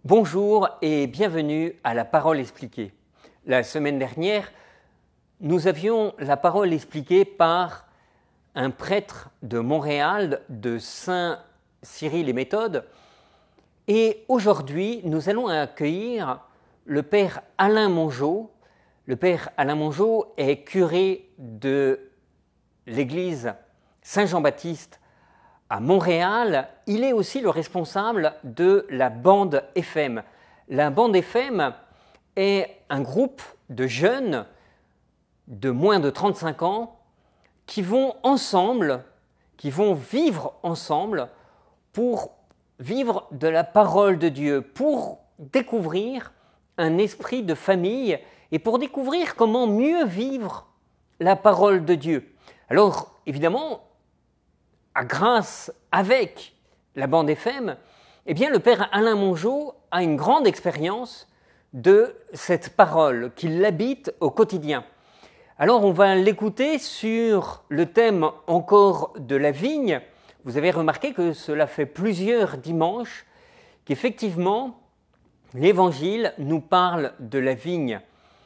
Bonjour et bienvenue à la Parole expliquée. La semaine dernière, nous avions la parole expliquée par un prêtre de Montréal, de Saint-Cyril et Méthode. Et aujourd'hui, nous allons accueillir le père Alain Mongeau. Le père Alain Mongeau est curé de l'église Saint-Jean-Baptiste à Montréal. Il est aussi le responsable de la bande FM. La bande FM est un groupe de jeunes de moins de 35 ans qui vont ensemble, qui vont vivre ensemble pour vivre de la parole de Dieu, pour découvrir un esprit de famille et pour découvrir comment mieux vivre la parole de Dieu. Alors, évidemment, grâce avec la bande FM, eh bien, le père Alain Mongeau a une grande expérience de cette parole qui l'habite au quotidien. Alors, on va l'écouter sur le thème encore de la vigne. Vous avez remarqué que cela fait plusieurs dimanches qu'effectivement, l'Évangile nous parle de la vigne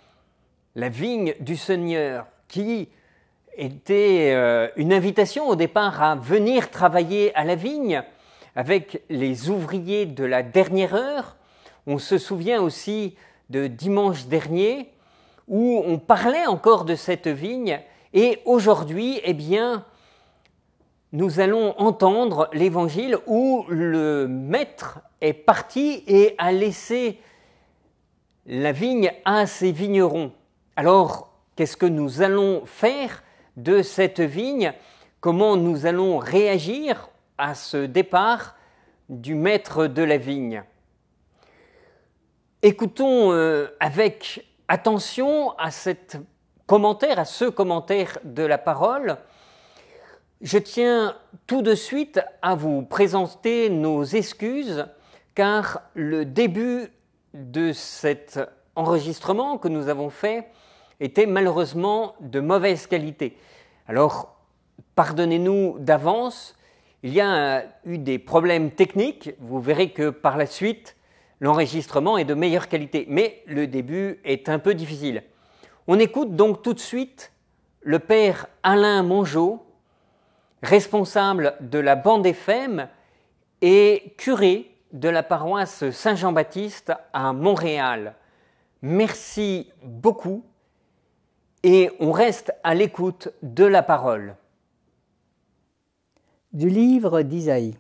du Seigneur, qui était une invitation au départ à venir travailler à la vigne avec les ouvriers de la dernière heure. On se souvient aussi de dimanche dernier où on parlait encore de cette vigne et aujourd'hui, eh bien, nous allons entendre l'évangile où le maître est parti et a laissé la vigne à ses vignerons. Alors, qu'est-ce que nous allons faire de cette vigne? Comment nous allons réagir à ce départ du maître de la vigne? Écoutons avec attention à ce commentaire de la parole. Je tiens tout de suite à vous présenter nos excuses, car le début de cet enregistrement que nous avons fait était malheureusement de mauvaise qualité. Alors, pardonnez-nous d'avance, il y a eu des problèmes techniques, vous verrez que par la suite, l'enregistrement est de meilleure qualité, mais le début est un peu difficile. On écoute donc tout de suite le père Alain Mongeau, responsable de la bande FM et curé de la paroisse Saint-Jean-Baptiste à Montréal. Merci beaucoup et on reste à l'écoute de la parole. Du livre d'Isaïe.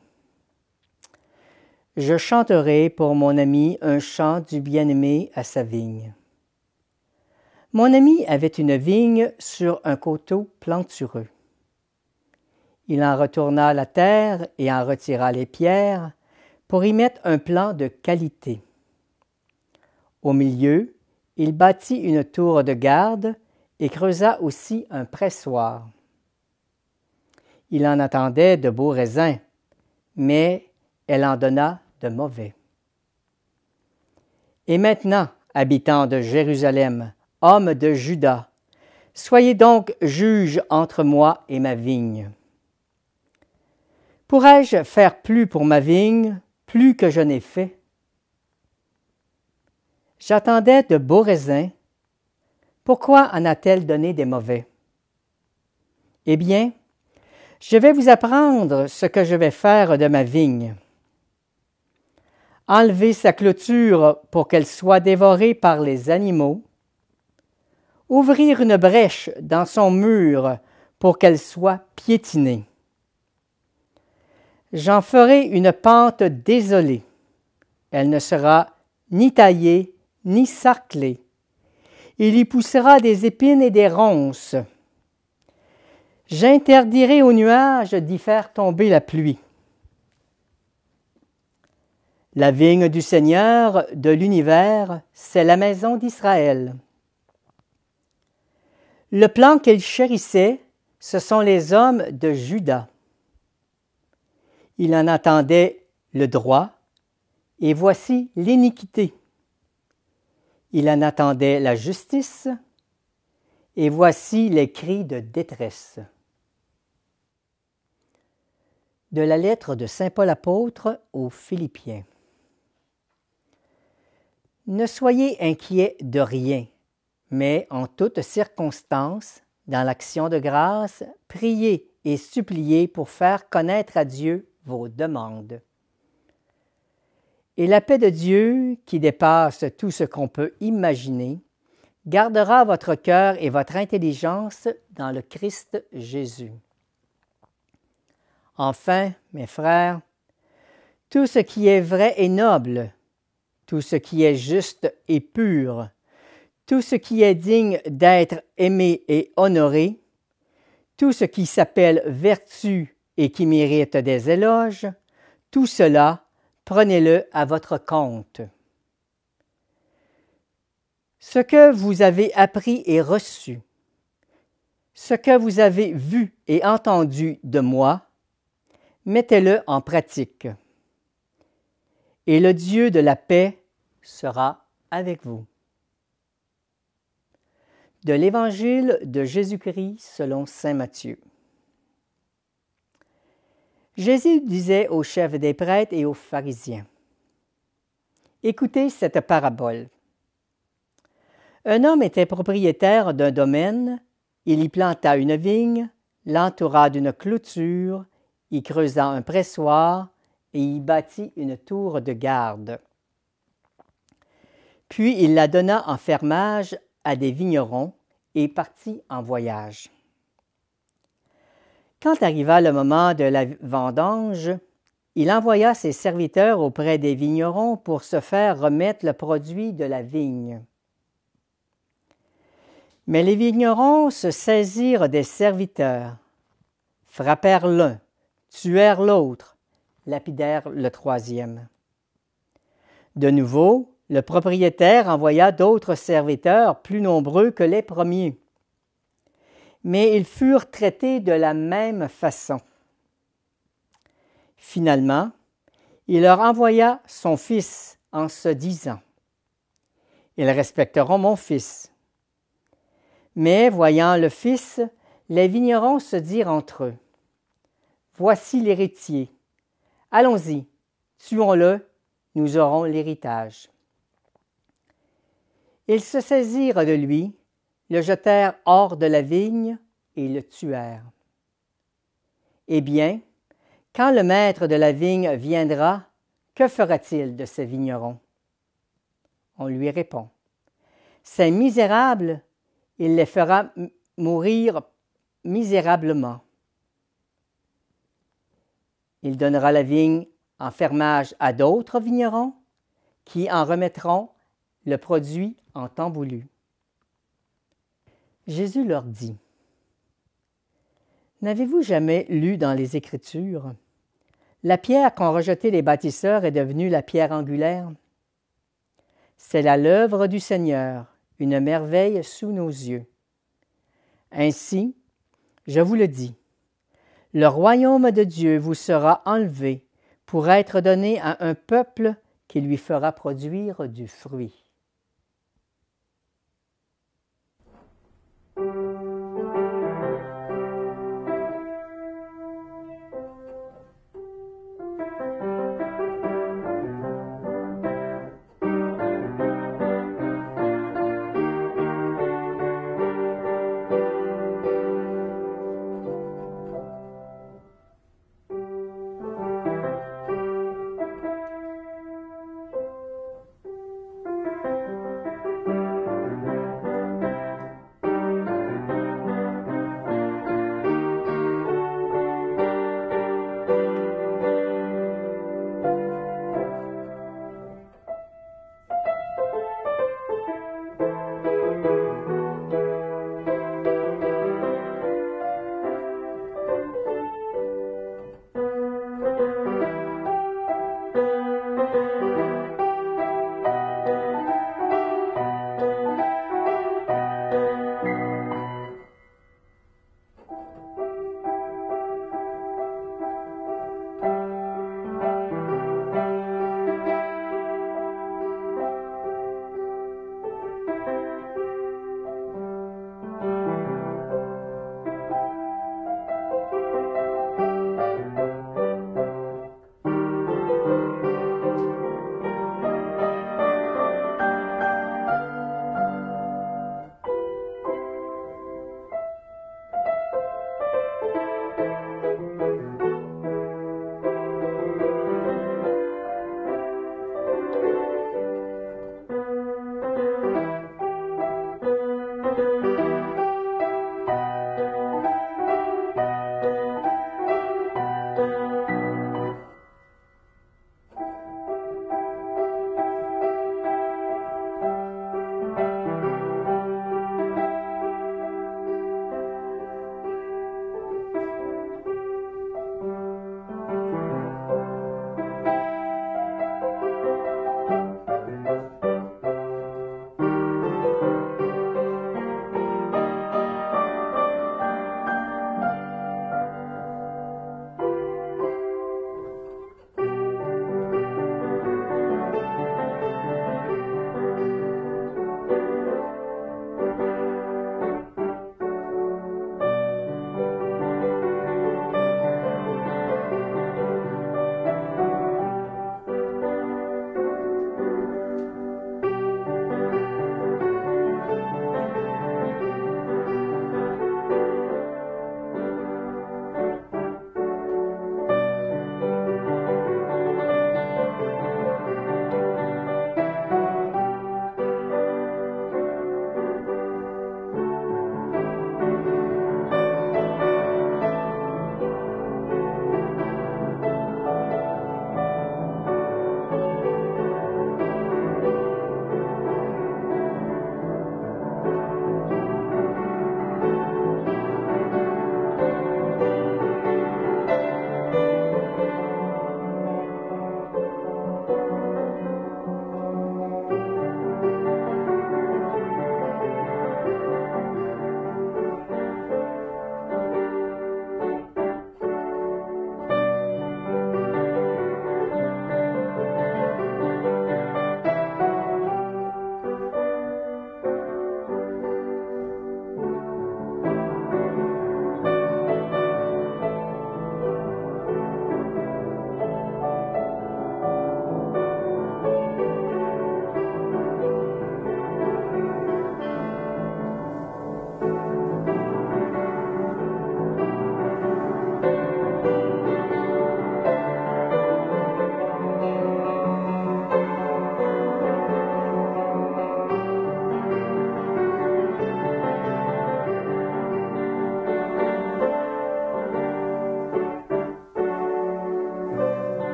Je chanterai pour mon ami un chant du bien-aimé à sa vigne. Mon ami avait une vigne sur un coteau plantureux. Il en retourna la terre et en retira les pierres pour y mettre un plan de qualité. Au milieu, il bâtit une tour de garde et creusa aussi un pressoir. Il en attendait de beaux raisins, mais elle en donna de mauvais. Et maintenant, habitants de Jérusalem, hommes de Juda, soyez donc juges entre moi et ma vigne. Pourrais-je faire plus pour ma vigne, plus que je n'ai fait? J'attendais de beaux raisins. Pourquoi en a-t-elle donné des mauvais? Eh bien, je vais vous apprendre ce que je vais faire de ma vigne. Enlever sa clôture pour qu'elle soit dévorée par les animaux. Ouvrir une brèche dans son mur pour qu'elle soit piétinée. J'en ferai une pente désolée. Elle ne sera ni taillée ni sarclée. Il y poussera des épines et des ronces. J'interdirai aux nuages d'y faire tomber la pluie. La vigne du Seigneur de l'univers, c'est la maison d'Israël. Le plan qu'il chérissait, ce sont les hommes de Juda. Il en attendait le droit, et voici l'iniquité. Il en attendait la justice, et voici les cris de détresse. De la lettre de saint Paul apôtre aux Philippiens. Ne soyez inquiets de rien, mais en toutes circonstances, dans l'action de grâce, priez et suppliez pour faire connaître à Dieu vos demandes. Et la paix de Dieu, qui dépasse tout ce qu'on peut imaginer, gardera votre cœur et votre intelligence dans le Christ Jésus. Enfin, mes frères, tout ce qui est vrai et noble, tout ce qui est juste et pur, tout ce qui est digne d'être aimé et honoré, tout ce qui s'appelle vertu et qui mérite des éloges, tout cela, prenez-le à votre compte. Ce que vous avez appris et reçu, ce que vous avez vu et entendu de moi, mettez-le en pratique. Et le Dieu de la paix sera avec vous. De l'Évangile de Jésus-Christ selon saint Matthieu. Jésus disait aux chefs des prêtres et aux pharisiens, « Écoutez cette parabole. Un homme était propriétaire d'un domaine, il y planta une vigne, l'entoura d'une clôture, y creusa un pressoir et y bâtit une tour de garde. Puis il la donna en fermage à des vignerons et partit en voyage. Quand arriva le moment de la vendange, il envoya ses serviteurs auprès des vignerons pour se faire remettre le produit de la vigne. Mais les vignerons se saisirent des serviteurs, frappèrent l'un, tuèrent l'autre, lapidèrent le troisième. De nouveau, le propriétaire envoya d'autres serviteurs plus nombreux que les premiers. Mais ils furent traités de la même façon. Finalement, il leur envoya son fils en se disant « Ils respecteront mon fils. » Mais voyant le fils, les vignerons se dirent entre eux « Voici l'héritier. Allons-y, tuons-le, nous aurons l'héritage. » Ils se saisirent de lui, le jetèrent hors de la vigne et le tuèrent. Eh bien, quand le maître de la vigne viendra, que fera-t-il de ces vignerons? On lui répond, « Ces misérables, il les fera mourir misérablement. Il donnera la vigne en fermage à d'autres vignerons qui en remettront le produit en temps voulu. » Jésus leur dit, « N'avez-vous jamais lu dans les Écritures, la pierre qu'ont rejetée les bâtisseurs est devenue la pierre angulaire? C'est là l'œuvre du Seigneur, une merveille sous nos yeux. Ainsi, je vous le dis, le royaume de Dieu vous sera enlevé pour être donné à un peuple qui lui fera produire du fruit. »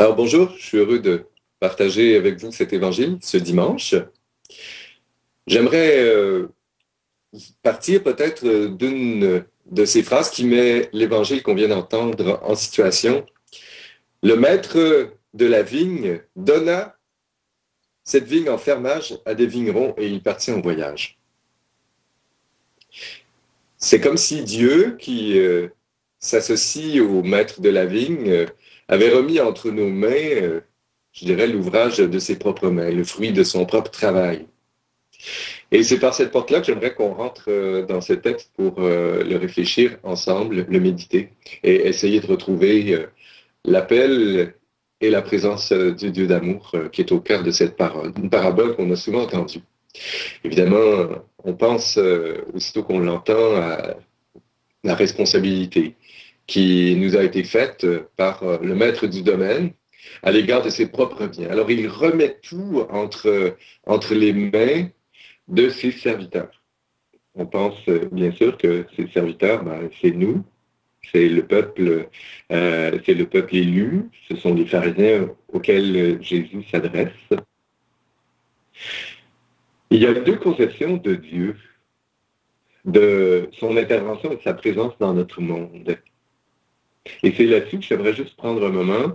Alors bonjour, je suis heureux de partager avec vous cet évangile ce dimanche. J'aimerais partir peut-être d'une de ces phrases qui met l'évangile qu'on vient d'entendre en situation. Le maître de la vigne donna cette vigne en fermage à des vignerons et il partit en voyage. C'est comme si Dieu, qui s'associe au maître de la vigne, avait remis entre nos mains, je dirais, l'ouvrage de ses propres mains, le fruit de son propre travail. Et c'est par cette porte-là que j'aimerais qu'on rentre dans ce texte pour le réfléchir ensemble, le méditer et essayer de retrouver l'appel et la présence du Dieu d'amour qui est au cœur de cette parole. Une parabole qu'on a souvent entendue. Évidemment, on pense, aussitôt qu'on l'entend, à la responsabilité qui nous a été faite par le maître du domaine à l'égard de ses propres biens. Alors, il remet tout entre les mains de ses serviteurs. On pense bien sûr que ces serviteurs, c'est nous, c'est le peuple élu, ce sont les pharisiens auxquels Jésus s'adresse. Il y a deux conceptions de Dieu, de son intervention et de sa présence dans notre monde. Et c'est là-dessus que j'aimerais juste prendre un moment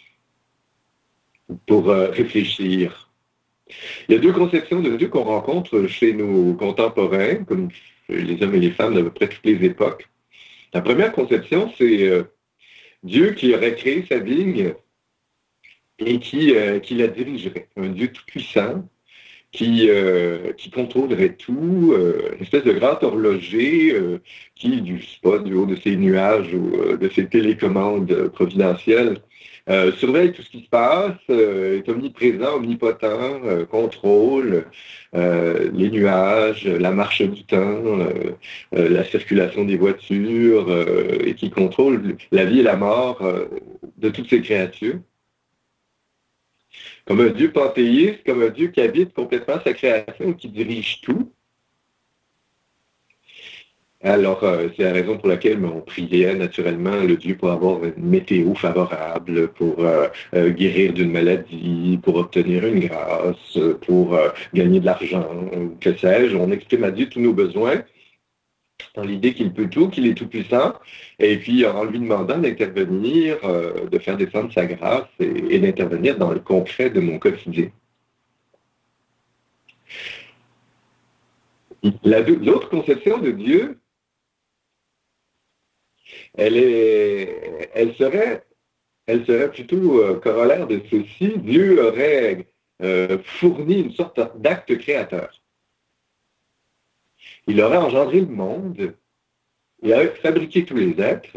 pour réfléchir. Il y a deux conceptions de Dieu qu'on rencontre chez nos contemporains, comme les hommes et les femmes d'à peu près toutes les époques. La première conception, c'est Dieu qui aurait créé sa vigne et qui la dirigerait. Un Dieu tout-puissant qui contrôlerait tout, une espèce de grand horloger qui, du haut de ses nuages ou de ses télécommandes providentielles, surveille tout ce qui se passe, est omniprésent, omnipotent, contrôle les nuages, la marche du temps, la circulation des voitures, et qui contrôle la vie et la mort de toutes ces créatures. Comme un Dieu panthéiste, comme un Dieu qui habite complètement sa création, qui dirige tout. Alors, c'est la raison pour laquelle on priait naturellement le Dieu pour avoir une météo favorable, pour guérir d'une maladie, pour obtenir une grâce, pour gagner de l'argent, que sais-je. On exprime à Dieu tous nos besoins dans l'idée qu'il peut tout, qu'il est tout-puissant, et puis en lui demandant d'intervenir, de faire descendre sa grâce et d'intervenir dans le concret de mon quotidien. L'autre conception de Dieu, elle serait plutôt corollaire de ceci. Dieu aurait fourni une sorte d'acte créateur. Il aurait engendré le monde, il aurait fabriqué tous les êtres,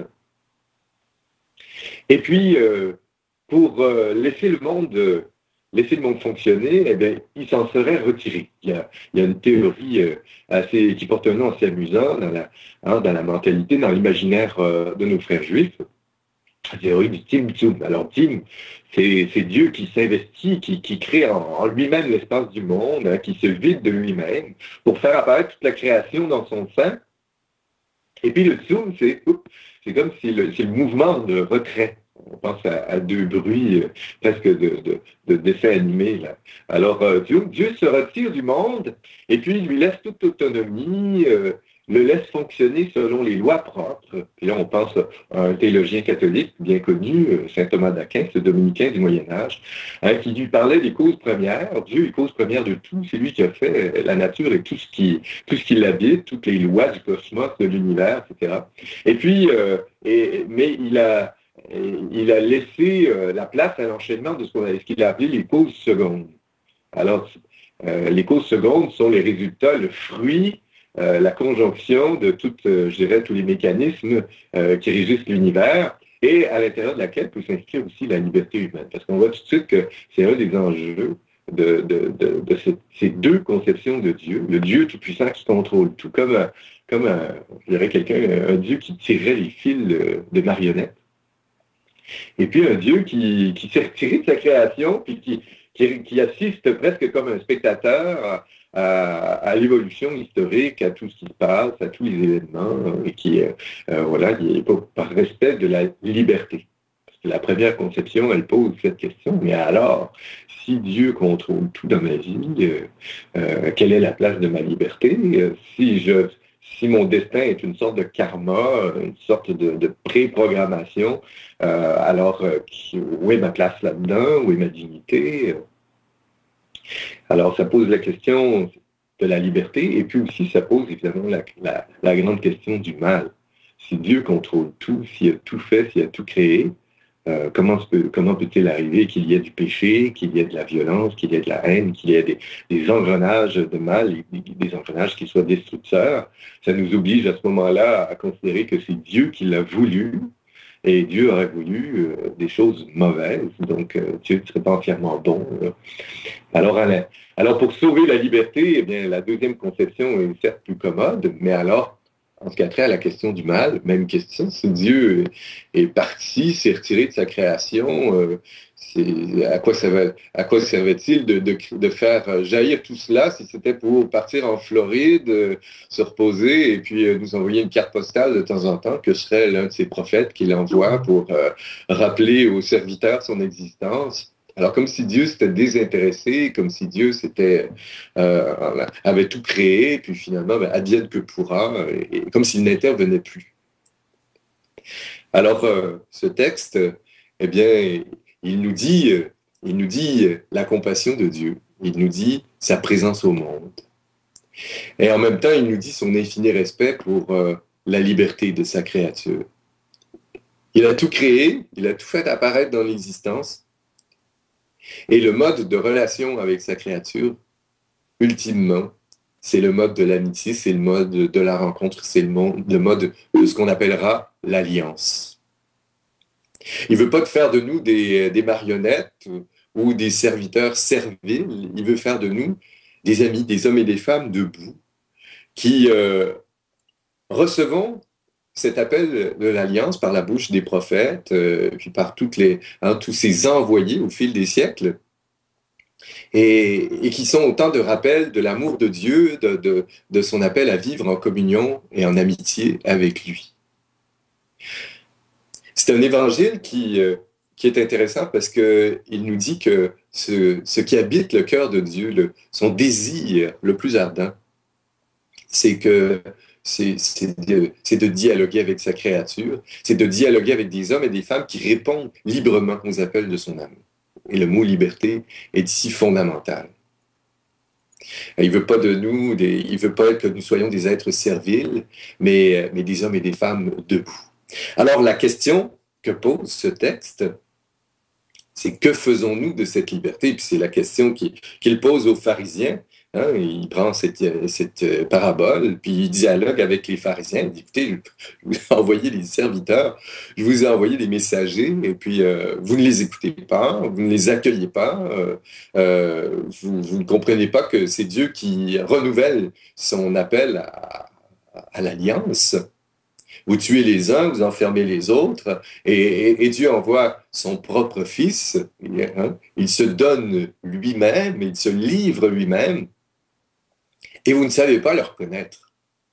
et puis pour laisser le monde fonctionner, eh bien, il s'en serait retiré. Il y a une théorie qui porte un nom assez amusant dans la mentalité, dans l'imaginaire de nos frères juifs, la théorie du Tzimtzum. Alors, Tzim, c'est Dieu qui s'investit, qui crée en lui-même l'espace du monde, hein, qui se vide de lui-même pour faire apparaître toute la création dans son sein. Et puis le Tzum, c'est comme si c'est le mouvement de retrait. On pense à deux bruits presque de dessin animé. Là. Alors, Dieu se retire du monde et puis il lui laisse toute autonomie, le laisse fonctionner selon les lois propres. Puis là, on pense à un théologien catholique bien connu, saint Thomas d'Aquin, ce dominicain du Moyen-Âge, hein, qui lui parlait des causes premières. Dieu est cause première de tout. C'est lui qui a fait la nature et tout ce qui l'habite, toutes les lois du cosmos, de l'univers, etc. Et puis, mais il a laissé la place à l'enchaînement de ce qu'il a appelé les causes secondes. Alors, les causes secondes sont les résultats, le fruit, la conjonction de tous les mécanismes qui régissent l'univers et à l'intérieur de laquelle peut s'inscrire aussi la liberté humaine. Parce qu'on voit tout de suite que c'est un des enjeux de ces deux conceptions de Dieu. Le Dieu tout-puissant qui contrôle tout, comme je dirais un Dieu qui tirerait les fils de marionnettes. Et puis un Dieu qui s'est retiré de sa création, puis qui assiste presque comme un spectateur à l'évolution historique, à tout ce qui se passe, à tous les événements, et qui, par respect de la liberté. Parce la première conception, elle pose cette question, mais alors, si Dieu contrôle tout dans ma vie, quelle est la place de ma liberté? Si mon destin est une sorte de karma, une sorte de préprogrammation, où est ma place là-dedans? Où est ma dignité? Alors, ça pose la question de la liberté, et puis aussi, ça pose évidemment la grande question du mal. Si Dieu contrôle tout, s'il a tout fait, s'il a tout créé, comment peut-il arriver qu'il y ait du péché, qu'il y ait de la violence, qu'il y ait de la haine, qu'il y ait des engrenages de mal, des engrenages qui soient destructeurs? Ça nous oblige à ce moment-là à considérer que c'est Dieu qui l'a voulu, et Dieu aurait voulu des choses mauvaises, donc Dieu ne serait pas entièrement bon. Alors, alors, pour sauver la liberté, eh bien, la deuxième conception est certes plus commode, mais alors, en ce qui a trait à la question du mal, même question, si Dieu est parti, s'est retiré de sa création, à quoi servait-il de faire jaillir tout cela si c'était pour partir en Floride, se reposer et puis nous envoyer une carte postale de temps en temps, que serait l'un de ses prophètes qu'il envoie pour rappeler aux serviteurs son existence? Alors, comme si Dieu s'était désintéressé, comme si Dieu avait tout créé, puis finalement, advienne que pourra, et comme s'il n'intervenait plus. Alors, ce texte, eh bien, il nous dit la compassion de Dieu. Il nous dit sa présence au monde. Et en même temps, il nous dit son infini respect pour la liberté de sa créature. Il a tout créé, il a tout fait apparaître dans l'existence. Et le mode de relation avec sa créature, ultimement, c'est le mode de l'amitié, c'est le mode de la rencontre, c'est le mode de ce qu'on appellera l'alliance. Il ne veut pas faire de nous des marionnettes ou des serviteurs serviles, il veut faire de nous des amis, des hommes et des femmes debout, qui recevons cet appel de l'alliance par la bouche des prophètes, puis par tous ces envoyés au fil des siècles, et qui sont autant de rappels de l'amour de Dieu, de son appel à vivre en communion et en amitié avec lui. C'est un évangile qui est intéressant parce qu'il nous dit que ce qui habite le cœur de Dieu, son désir le plus ardent, c'est de dialoguer avec sa créature, c'est de dialoguer avec des hommes et des femmes qui répondent librement aux appels de son amour. Et le mot liberté est ici fondamental. Il veut pas il veut pas que nous soyons des êtres serviles, mais des hommes et des femmes debout. Alors la question que pose ce texte, c'est que faisons-nous de cette liberté? Puis c'est la question qu'il pose aux pharisiens. Hein, il prend cette parabole, puis il dialogue avec les pharisiens. Il dit, écoutez, je vous ai envoyé des serviteurs, je vous ai envoyé des messagers, et puis vous ne les écoutez pas, vous ne les accueillez pas, vous ne comprenez pas que c'est Dieu qui renouvelle son appel à l'alliance. Vous tuez les uns, vous enfermez les autres, et Dieu envoie son propre Fils. Hein, il se donne lui-même, il se livre lui-même, et vous ne savez pas le reconnaître.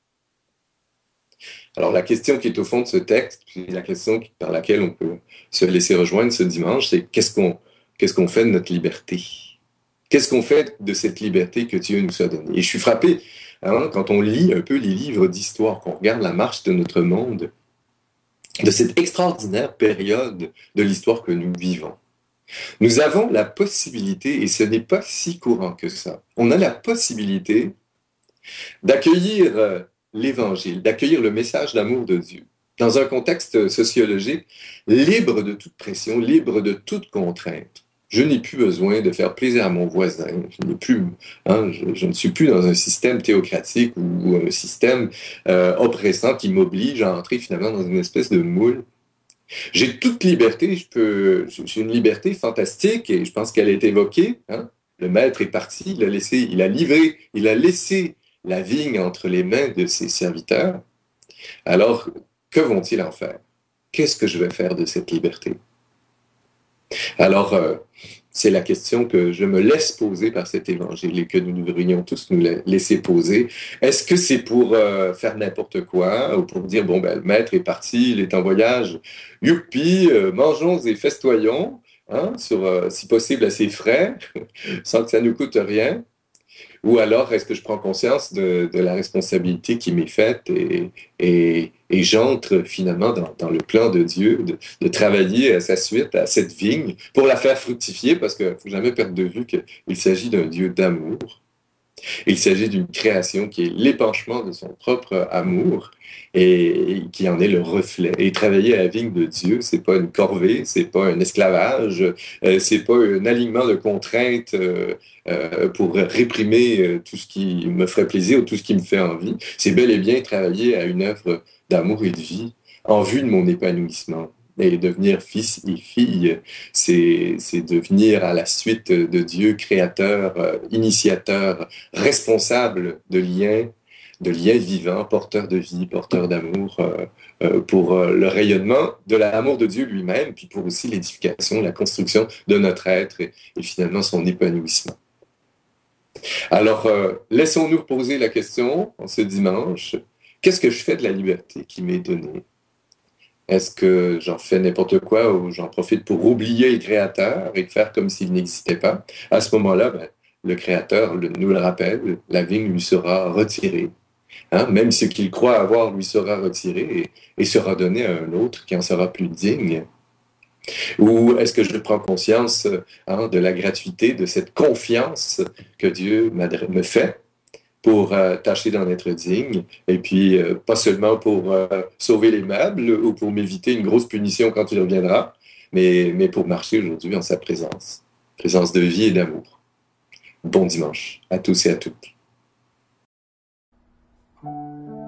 Alors la question qui est au fond de ce texte, puis la question par laquelle on peut se laisser rejoindre ce dimanche, c'est qu'est-ce qu'on fait de notre liberté? Qu'est-ce qu'on fait de cette liberté que Dieu nous a donnée? Et je suis frappé, hein, quand on lit un peu les livres d'histoire, qu'on regarde la marche de notre monde, de cette extraordinaire période de l'histoire que nous vivons. Nous avons la possibilité, et ce n'est pas si courant que ça, on a la possibilité d'accueillir l'Évangile, d'accueillir le message d'amour de Dieu, dans un contexte sociologique libre de toute pression, libre de toute contrainte. Je n'ai plus besoin de faire plaisir à mon voisin. Je ne suis plus dans un système théocratique ou un système oppressant qui m'oblige à entrer finalement dans une espèce de moule. J'ai toute liberté, j'ai une liberté fantastique et je pense qu'elle est évoquée. Hein? Le maître est parti, il a laissé la vigne entre les mains de ses serviteurs. Alors, que vont-ils en faire? Qu'est-ce que je vais faire de cette liberté? Alors, c'est la question que je me laisse poser par cet évangile et que nous devrions tous nous laisser poser. Est-ce que c'est pour faire n'importe quoi ou pour dire, bon, ben, le maître est parti, il est en voyage, youpi, mangeons et festoyons, hein, sur, si possible, à ses frais, sans que ça nous coûte rien? Ou alors, est-ce que je prends conscience de la responsabilité qui m'est faite et j'entre finalement dans le plan de Dieu, de travailler à sa suite, à cette vigne, pour la faire fructifier, parce qu'il ne faut jamais perdre de vue qu'il s'agit d'un Dieu d'amour. Il s'agit d'une création qui est l'épanchement de son propre amour et qui en est le reflet. Et travailler à la vigne de Dieu, c'est pas une corvée, c'est pas un esclavage, c'est pas un alignement de contraintes pour réprimer tout ce qui me ferait plaisir ou tout ce qui me fait envie. C'est bel et bien travailler à une œuvre d'amour et de vie en vue de mon épanouissement. Et devenir fils et fille, c'est devenir à la suite de Dieu, créateur, initiateur, responsable de liens vivants, porteur de vie, porteur d'amour, pour le rayonnement de l'amour de Dieu lui-même, puis pour aussi l'édification, la construction de notre être et finalement son épanouissement. Alors, laissons-nous poser la question en ce dimanche, qu'est-ce que je fais de la liberté qui m'est donnée? Est-ce que j'en fais n'importe quoi ou j'en profite pour oublier le Créateur et faire comme s'il n'existait pas? À ce moment-là, ben, le Créateur nous le rappelle, la vigne lui sera retirée. Hein? Même ce qu'il croit avoir lui sera retiré et sera donné à un autre qui en sera plus digne. Ou est-ce que je prends conscience de la gratuité, de cette confiance que Dieu me fait pour tâcher d'en être digne, et puis pas seulement pour sauver les meubles ou pour m'éviter une grosse punition quand il reviendra, mais pour marcher aujourd'hui en sa présence de vie et d'amour. Bon dimanche à tous et à toutes.